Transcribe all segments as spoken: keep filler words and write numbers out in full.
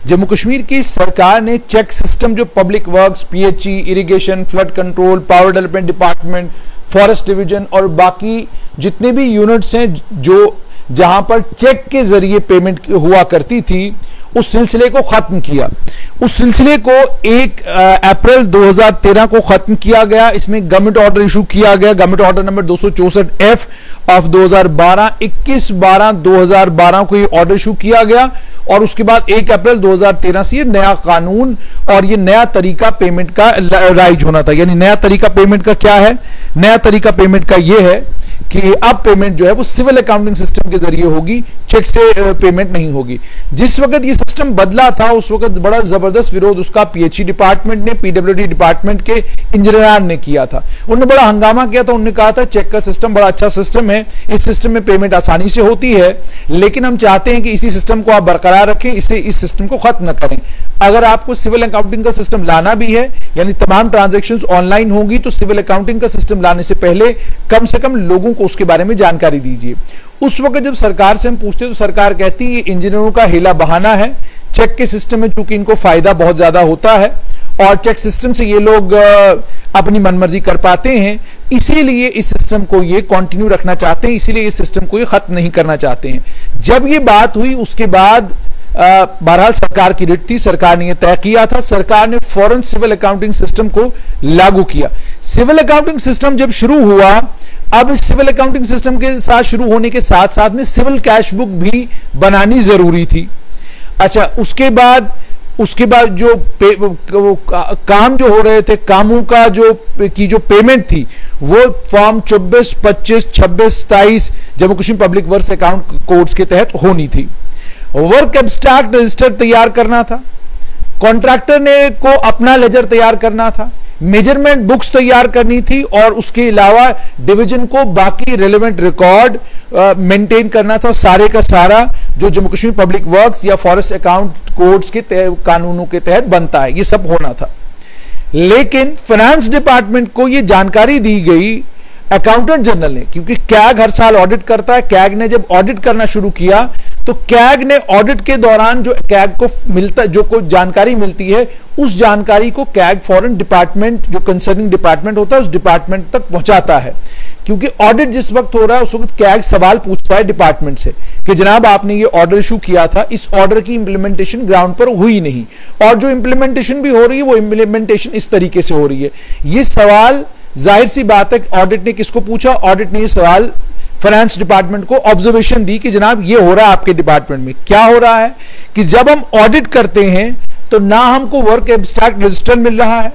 जम्मू कश्मीर की सरकार ने चेक सिस्टम जो public works, PHE, irrigation, flood control, power development department, forest division और बाकी जितने भी यूनिट्स हैं जो जहां पर चेक के जरिए पेमेंट हुआ करती थी, उस सिलसिले को खत्म किया। उस सिलसिले को एक अप्रैल दो हज़ार तेरह को खत्म किया गया। इसमें गवर्नमेंट ऑर्डर इशू किया गया, गवर्नमेंट ऑर्डर नंबर दो सौ चौसठ एफ ऑफ दो हज़ार बारह, इक्कीस बारह दो हज़ार बारह को ये ऑर्डर इशू किया गया और उसके बाद एक अप्रैल दो हज़ार तेरह से ये नया कानून और ये नया तरीका पेमेंट का राइज होना था। यानी नया तरीका पेमेंट का क्या है? नया तरीका पेमेंट का ये है कि अब पेमेंट जो है वो सिविल अकाउंटिंग सिस्टम के जरिए होगी, चेक से पेमेंट नहीं होगी। जिस वक्त ये सिस्टम बदला था उस वक्त बड़ा जबरदस्त विरोध उसका पीएचई डिपार्टमेंट ने, पीडब्ल्यूडी डिपार्टमेंट के इंजीनियर ने किया था। उन्होंने बड़ा हंगामा किया था। उन्होंने कहा था चेक का सिस्टम बड़ा अच्छा सिस्टम है, इस सिस्टम में पेमेंट आसानी से होती है, लेकिन हम चाहते हैं कि इसी सिस्टम को आप बरकरार रखें, इसे इस सिस्टम को खत्म न करें। अगर आपको सिविल अकाउंटिंग का सिस्टम लाना भी है, यानी तमाम ट्रांजैक्शंस ऑनलाइन होंगी, तो सिविल अकाउंटिंग का सिस्टम लाने से पहले कम से कम लोगों को उसके बारे में जानकारी दीजिए। उस वक्त जब सरकार से हम पूछते तो सरकार कहती है ये इंजीनियरों का हीला बहाना है, चेक के सिस्टम में चूंकि इनको फायदा बहुत ज्यादा होता है और चेक सिस्टम से ये लोग अपनी मनमर्जी कर पाते हैं, इसीलिए इस सिस्टम को ये कंटिन्यू रखना चाहते हैं, इसीलिए इस सिस्टम को ये खत्म नहीं करना चाहते हैं। जब ये बात हुई उसके बाद बहरहाल सरकार की रिट थी, सरकार ने यह तय किया था, सरकार ने फौरन सिविल अकाउंटिंग सिस्टम को लागू किया। सिविल अकाउंटिंग सिस्टम जब शुरू हुआ, अब सिविल अकाउंटिंग सिस्टम के साथ शुरू होने के साथ साथ में सिविल कैश बुक भी बनानी जरूरी थी। अच्छा, उसके बाद उसके बाद जो पे, का, काम जो हो रहे थे, कामों का जो की जो पेमेंट थी वो फॉर्म चौबीस, पच्चीस, छब्बीस, सताइस Jammu Kashmir public works account codes के तहत होनी थी। वर्क एब्स्ट्रैक्ट रजिस्टर तैयार करना था, कॉन्ट्रैक्टर ने को अपना लेजर तैयार करना था, मेजरमेंट बुक्स तैयार करनी थी और उसके अलावा डिवीजन को बाकी रिलेवेंट रिकॉर्ड मेंटेन करना था, सारे का सारा जो जम्मू कश्मीर पब्लिक वर्क्स या फॉरेस्ट अकाउंट कोड्स के कानूनों के तहत बनता है, ये सब होना था। लेकिन फाइनेंस डिपार्टमेंट को ये जानकारी दी गई अकाउंटेंट जनरल ने, क्योंकि कैग हर साल ऑडिट करता है। कैग ने जब ऑडिट करना शुरू किया तो कैग ने ऑडिट के दौरान जो कैग को मिलता जो को जानकारी मिलती है, उस जानकारी को कैग फॉरेन डिपार्टमेंट जो कंसर्निंग डिपार्टमेंट होता है उस डिपार्टमेंट तक पहुंचाता है। क्योंकि ऑडिट जिस वक्त हो रहा है उस वक्त कैग सवाल पूछता है डिपार्टमेंट से कि जनाब आपने ये ऑर्डर इशू किया था, इस ऑर्डर की इंप्लीमेंटेशन ग्राउंड पर हुई नहीं, और जो इंप्लीमेंटेशन भी हो रही है वो इंप्लीमेंटेशन इस तरीके से हो रही है। ये सवाल जाहिर सी बात है ऑडिट ने किसको पूछा? ऑडिट ने ये सवाल फाइनेंस डिपार्टमेंट को ऑब्जर्वेशन दी कि जनाब ये हो रहा है आपके डिपार्टमेंट में। क्या हो रहा है कि जब हम ऑडिट करते हैं तो ना हमको वर्क एब्स्ट्रैक्ट रजिस्टर मिल रहा है,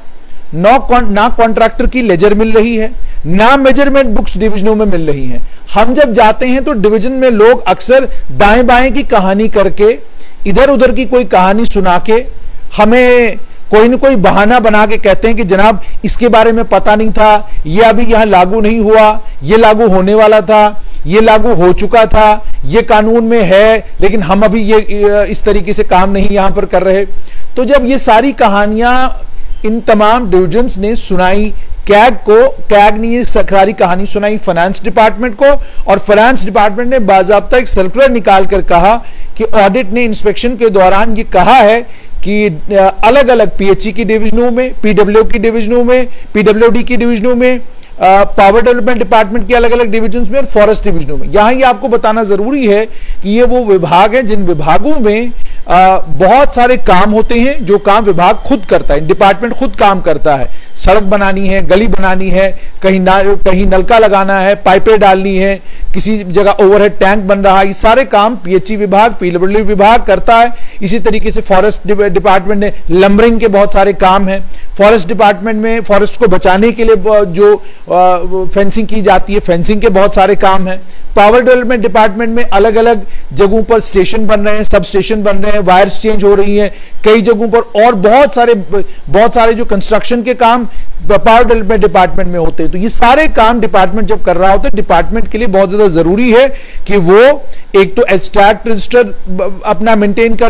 ना कॉन्ट्रैक्टर की लेजर मिल रही है, ना मेजरमेंट बुक्स डिविजनों में मिल रही हैं। हम जब जाते हैं तो डिवीजन में लोग अक्सर दाएं बाएं की कहानी करके, इधर उधर की कोई कहानी सुना के हमें कोई ना कोई बहाना बना के कहते हैं कि जनाब इसके बारे में पता नहीं था, ये अभी यहां लागू नहीं हुआ, ये लागू होने वाला था, ये लागू हो चुका था, ये कानून में है, लेकिन हम अभी ये इस तरीके से काम नहीं यहां पर कर रहे। तो जब ये सारी कहानियां इन तमाम डिविजन्स ने सुनाई कैग को, कैग ने ये सारी कहानी सुनाई फाइनेंस डिपार्टमेंट को, और फाइनेंस डिपार्टमेंट ने बाकायदा एक सर्कुलर निकाल कर कहा कि ऑडिट ने इंस्पेक्शन के दौरान ये कहा है कि अलग अलग पीएचई की डिविजनों में, पीडब्ल्यू की डिविजनों में, पीडब्ल्यूडी की डिविजनों में, पावर डेवलपमेंट डिपार्टमेंट के अलग अलग डिविजन्स में और फॉरेस्ट डिविजनों में। यहां ये आपको बताना जरूरी है कि ये वो विभाग हैं जिन विभागों में आ, बहुत सारे काम होते हैं जो काम विभाग खुद करता है, डिपार्टमेंट खुद काम करता है। सड़क बनानी है, गली बनानी है, कहीं ना कहीं नलका लगाना है, पाइपें डालनी है, किसी जगह ओवरहेड टैंक बन रहा है, ये सारे काम पीएचई विभाग, पीडब्ल्यू विभाग करता है। इसी तरीके से फॉरेस्ट डिपार्टमेंट ने लंबरिंग के बहुत सारे काम हैं। फॉरेस्ट डिपार्टमेंट में फॉरेस्ट को बचाने के लिए जो फेंसिंग की जाती है, फेंसिंग के बहुत सारे काम हैं। पावर डेवलपमेंट डिपार्टमेंट में अलग अलग जगहों पर स्टेशन बन रहे हैं, सब स्टेशन बन रहे हैं, वायर्स चेंज हो रही हैं कई जगहों पर, और बहुत सारे बहुत सारे जो कंस्ट्रक्शन के काम पावर डेवलपमेंट डिपार्टमेंट में होते हैं। तो ये सारे काम डिपार्टमेंट जब कर रहा होता है, डिपार्टमेंट के लिए बहुत ज्यादा जरूरी है कि वो एक तो एब्स्ट्रैक्ट रजिस्टर अपना मेंटेन करें,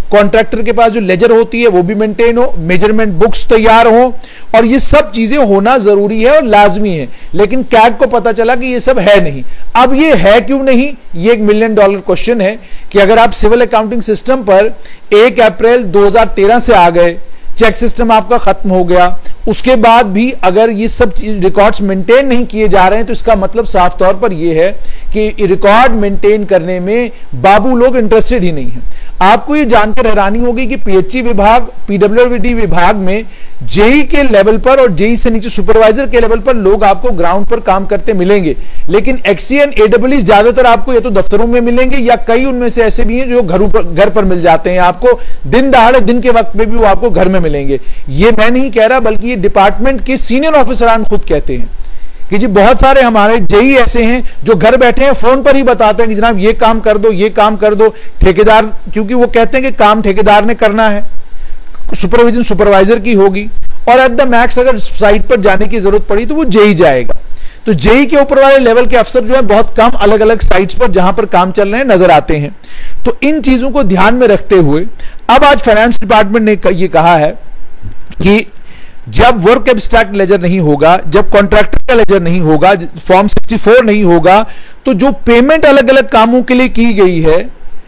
कॉन्ट्रैक्टर के पास जो लेजर होती है वो भी मेंटेन हो, मेजरमेंट बुक्स तैयार हो, और ये सब चीजें होना जरूरी है और लाजमी है। लेकिन कैग को पता चला कि ये सब है नहीं। अब ये है क्यों नहीं, ये एक मिलियन डॉलर क्वेश्चन है कि अगर आप सिविल अकाउंटिंग सिस्टम पर एक अप्रैल दो हज़ार तेरह से आ गए, चेक सिस्टम आपका खत्म हो गया, उसके बाद भी अगर ये सब रिकॉर्ड्स मेंटेन नहीं किए जा रहे हैं, तो इसका मतलब साफ तौर पर यह है कि रिकॉर्ड मेंटेन करने में बाबू लोग इंटरेस्टेड ही नहीं है। आपको ये जानकर हैरानी होगी कि पीएचई विभाग, पीडब्ल्यूडी विभाग में जेई के लेवल पर और जेई से नीचे सुपरवाइजर के लेवल पर लोग आपको ग्राउंड पर काम करते मिलेंगे, लेकिन एक्सीएन एडब्ल्यूई ज्यादातर आपको या तो दफ्तरों में मिलेंगे या कई उनमें से ऐसे भी हैं जो घरों पर घर पर मिल जाते हैं। आपको दिन दहाड़े दिन के वक्त में भी वो आपको घर में मिलेंगे। ये मैं नहीं कह रहा, बल्कि ये डिपार्टमेंट के सीनियर ऑफिसरान खुद कहते हैं कि जी बहुत सारे हमारे जेई ऐसे हैं जो घर बैठे हैं, फोन पर ही बताते हैं कि जनाब ये काम कर दो, ये काम कर दो। ठेकेदार, क्योंकि वो कहते हैं कि काम ठेकेदार ने करना है, सुपरविजन सुपरवाइजर की होगी, और एट द मैक्स अगर साइट पर जाने की जरूरत पड़ी तो वो जेई जाएगा। तो जेई के ऊपर वाले लेवल के अफसर जो है बहुत कम अलग अलग साइट्स पर जहां पर काम चल रहे हैं नजर आते हैं। तो इन चीजों को ध्यान में रखते हुए अब आज फाइनेंस डिपार्टमेंट ने ये कहा है कि जब वर्क एब्स्ट्रैक्ट लेजर नहीं होगा, जब कॉन्ट्रैक्टर का लेजर नहीं होगा, फॉर्म चौंसठ नहीं होगा, तो जो पेमेंट अलग अलग कामों के लिए की गई है,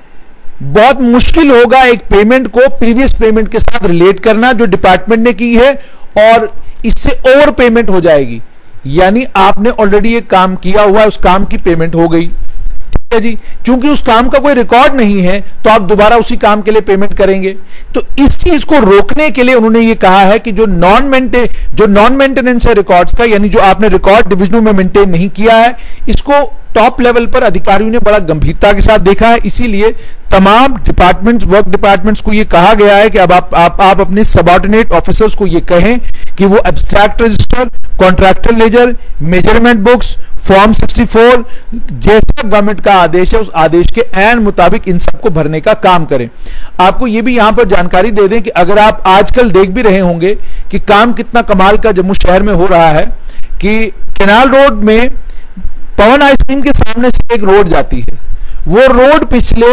बहुत मुश्किल होगा एक पेमेंट को प्रीवियस पेमेंट के साथ रिलेट करना जो डिपार्टमेंट ने की है, और इससे ओवर पेमेंट हो जाएगी। यानी आपने ऑलरेडी एक काम किया हुआ है, उस काम की पेमेंट हो गई, ठीक है जी, क्योंकि उस काम का कोई रिकॉर्ड नहीं है तो आप दोबारा उसी काम के लिए पेमेंट करेंगे। तो इस चीज को रोकने के लिए उन्होंने ये कहा है कि जो नॉन मेंटेन जो नॉन मेंटेनेंस है रिकॉर्ड्स का, यानी जो आपने रिकॉर्ड डिविजनों में मेंटेन नहीं किया है, इसको टॉप लेवल पर अधिकारियों ने बड़ा गंभीरता के साथ देखा है। इसीलिए तमाम डिपार्टमेंट्स, वर्क डिपार्टमेंट्स को यह कहा गया है कि अब आप आप, आप अपने सबऑर्डिनेट ऑफिसर्स को यह कहें कि वो abstract register, contractor ledger, measurement books, form चौंसठ जैसा गवर्नमेंट का आदेश है उस आदेश के ऐन मुताबिक इन सबको भरने का काम करें। आपको यह भी यहां पर जानकारी दे दें कि अगर आप आजकल देख भी रहे होंगे कि काम कितना कमाल का जम्मू शहर में हो रहा है कि कैनाल रोड में पवन आइसक्रीम के सामने से एक रोड जाती है, वो रोड पिछले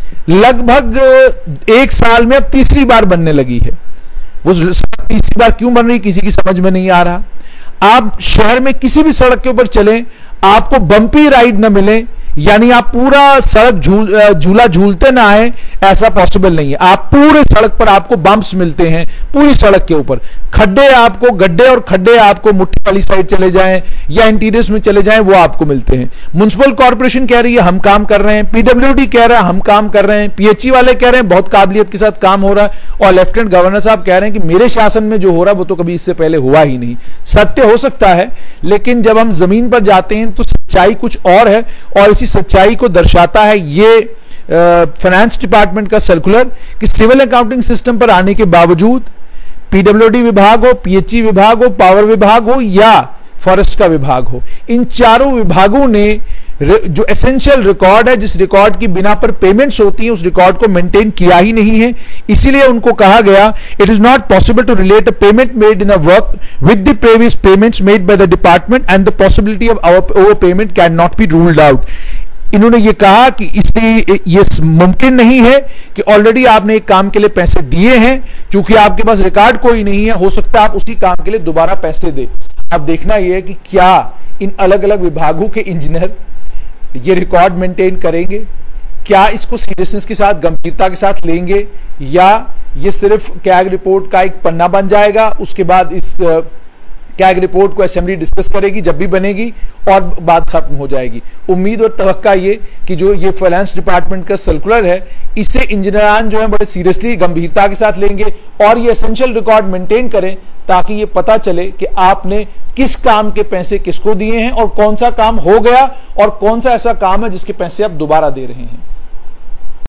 लगभग एक साल में अब तीसरी बार बनने लगी है। वो तीसरी बार क्यों बन रही किसी की समझ में नहीं आ रहा। आप शहर में किसी भी सड़क के ऊपर चलें, आपको बम्पी राइड न मिले, यानी आप पूरा सड़क झूल झूला झूलते ना आए, ऐसा पॉसिबल नहीं है। आप पूरे सड़क पर आपको बम्प्स मिलते हैं, पूरी सड़क के ऊपर खड्डे, आपको गड्ढे और खड्डे आपको मुट्ठी वाली साइड चले जाएं या इंटीरियर्स में चले जाएं वो आपको मिलते हैं। म्युनिसिपल कॉर्पोरेशन कह रही है हम काम कर रहे हैं, पीडब्ल्यूडी कह रहा है हम काम कर रहे हैं, पीएचई वाले कह रहे हैं बहुत काबिलियत के साथ काम हो रहा है, और लेफ्टिनेंट गवर्नर साहब कह रहे हैं कि मेरे शासन में जो हो रहा है वो तो कभी इससे पहले हुआ ही नहीं। सत्य हो सकता है, लेकिन जब हम जमीन पर जाते हैं तो सच्चाई कुछ और है, और इसी सच्चाई को दर्शाता है ये फाइनेंस डिपार्टमेंट का सर्कुलर कि सिविल अकाउंटिंग सिस्टम पर आने के बावजूद पीडब्ल्यूडी विभाग हो, पीएचई विभाग हो, पावर विभाग हो या फॉरेस्ट का विभाग हो, इन चारों विभागों ने जो एसेंशियल रिकॉर्ड है, जिस रिकॉर्ड की बिना पर पेमेंट्स होती हैं, उस रिकॉर्ड को मेंटेन किया ही नहीं है। इसीलिए उनको कहा गया it is not possible to relate a payment made in a work with the previous payments made by the department and the possibility of over payment can not be ruled out. इन्होंने ये कहा कि इसलिए ये मुमकिन नहीं है कि ऑलरेडी आपने एक काम के लिए पैसे दिए हैं, क्योंकि आपके पास रिकॉर्ड कोई नहीं है, हो सकता है आप उसी काम के लिए दोबारा पैसे दे। अब देखना यह है कि क्या इन अलग अलग विभागों के इंजीनियर ये रिकॉर्ड मेंटेन करेंगे, क्या इसको सीरियसनेस के साथ, गंभीरता के साथ लेंगे, या ये सिर्फ कैग रिपोर्ट का एक पन्ना बन जाएगा, उसके बाद इस कैग रिपोर्ट को असेंबली डिस्कस करेगी जब भी बनेगी और बात खत्म हो जाएगी। उम्मीद और तवक्का ये कि जो ये फाइनेंस डिपार्टमेंट का सर्कुलर है, इसे इंजीनियरान जो है बड़े सीरियसली, गंभीरता के साथ लेंगे और ये एसेंशियल रिकॉर्ड मेंटेन करें, ताकि ये पता चले कि आपने किस काम के पैसे किसको दिए हैं और कौन सा काम हो गया और कौन सा ऐसा काम है जिसके पैसे आप दोबारा दे रहे हैं।